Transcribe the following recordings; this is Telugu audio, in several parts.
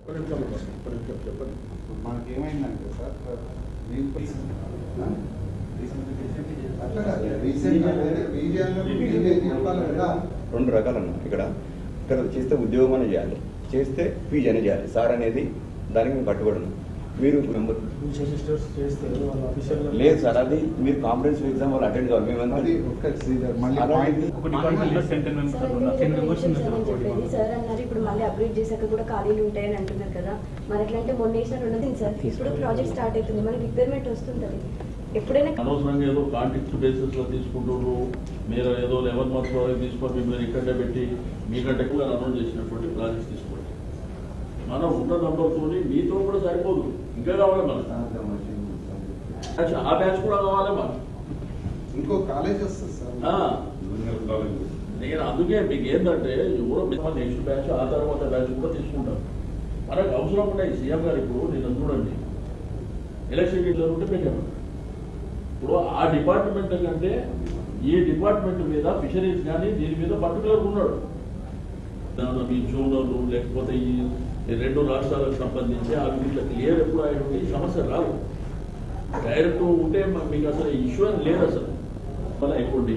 మనకేమైందంటే సార్ రెండు రకాలన్నా ఇక్కడ చేస్తే ఉద్యోగం అనే చేయాలి, చేస్తే పీజీ అనే చేయాలి సార్ అనేది దానికి మేము కట్టుబడి మీరు మెంబర్ లేదు సార్, అది మీరు కాంపిటెన్సివ్ ఎగ్జామ్ వాళ్ళు అటెండ్ కావాలి. సార్ అన్నారు ఇప్పుడు మళ్ళీ అప్గ్రేడ్ చేశాక కూడా ఖాళీలు ఉంటాయని అంటున్నారు కదా, మరి ఎట్లంటే మొన్న వేసిన ఉన్నది సార్. ఇప్పుడు ప్రాజెక్ట్ స్టార్ట్ అవుతుంది, మనకి రిక్వైర్మెంట్ వస్తుంది. ఎప్పుడైనా అనవసరంగా ఏదో కాంట్రాక్ట్ బేసిస్ లో తీసుకుంటున్నారు, మీరు ఏదో 11 months వరకు తీసుకొని మీరు ఇక్కడే పెట్టి మీకంటే ఎక్కువ అనౌన్స్ చేసినటువంటి ప్రాజెక్ట్స్ తీసుకోండి. మనం ఉన్న నంబర్తో మీతో కూడా సరిపోదు, ఇంకా కావాలి మనకు. ఆ బ్యాచ్ కూడా కావాలి మనకు. ఇంకో కాలేజ్ వస్తుంది సార్. నేను అందుకే మీకు ఏంటంటే ఎవరో నెక్స్ట్ బ్యాచ్ ఆ తర్వాత బ్యాచ్ కూడా తీసుకుంటాం. మనకు అవసరం ఉన్నాయి. సీఎం గారు ఇప్పుడు నేను చూడండి, ఎలక్షన్ జరుగుతుంటే పెట్టాము. ఇప్పుడు ఆ డిపార్ట్మెంట్ కంటే ఈ డిపార్ట్మెంట్ మీద ఫిషరీస్ కానీ దీని మీద పర్టికులర్గా ఉన్నాడు. మీ జోనర్లు లేకపోతే ఈ 2 రాష్ట్రాలకు సంబంధించి ఆ వీటిలో క్లియర్ ఎప్పుడు అయ్యేటువంటి సమస్య రాదు. డైరెక్ట్ ఉంటే మీకు అసలు ఇష్యూ అని లేదు అసలు. మళ్ళీ అయిపోండి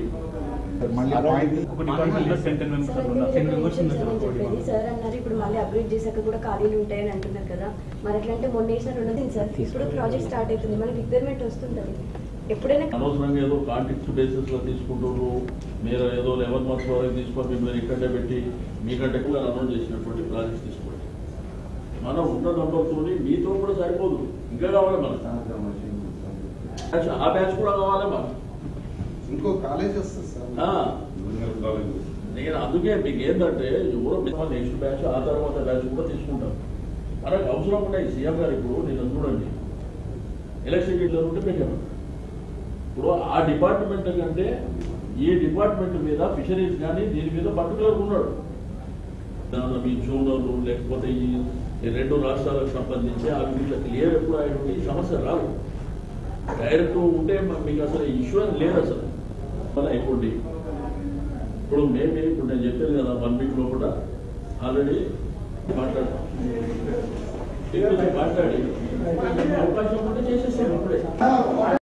సార్ అన్నారు ఇప్పుడు మళ్ళీ అప్గ్రేడ్ చేశాక కూడా ఖాళీలు ఉంటాయని అంటున్నారు కదా, మరి ఎట్లంటే మొన్న వేసిన ఉన్నది సార్. ఇప్పుడు ప్రాజెక్ట్ స్టార్ట్ అవుతుంది, మనకి రిక్వైర్మెంట్ వస్తుంది. ఎప్పుడైనా అనవసరంగా ఏదో కాంట్రాక్ట్ బేసిస్ లో తీసుకుంటున్నారు, మీరు ఏదో 11 months వరకు తీసుకొని మీరు ఇక్కడే పెట్టి మీకంటే ఎక్కువ అనౌన్స్ చేసినటువంటి ప్రాజెక్ట్స్ తీసుకోండి. మనం ఉన్న నంబర్తో మీతో కూడా సరిపోదు, ఇంకా కావాలి మనకు. ఆ బ్యాచ్ కూడా కావాలి మనకు. ఇంకో కాలేజ్ వస్తుంది సార్. నేను అందుకే మీకు ఏంటంటే ఎవరో నెక్స్ట్ బ్యాచ్ ఆ తర్వాత బ్యాచ్ కూడా తీసుకుంటాం. మనకు అవసరం ఉన్నాయి. సీఎం గారు ఇప్పుడు నేను చూడండి, ఎలక్షన్ జరుగుతుంటే పెట్టాము. ఇప్పుడు ఆ డిపార్ట్మెంట్ కంటే ఈ డిపార్ట్మెంట్ మీద ఫిషరీస్ కానీ దీని మీద పర్టికులర్గా ఉన్నాడు. మీ జోనర్లు లేకపోతే ఈ 2 రాష్ట్రాలకు సంబంధించి ఆ వీటిలో క్లియర్ ఎప్పుడు అయ్యేటువంటి సమస్య రాదు. డైరెక్ట్ ఉంటే మీకు అసలు ఇష్యూ అని లేదు అసలు. మళ్ళీ అయిపోండి. ఇప్పుడు ఇప్పుడు నేను చెప్పాను కదా 1 week లోపల ఆల్రెడీ మాట్లాడి అవకాశం ఉంటే చేసేస్తాను ఇప్పుడే.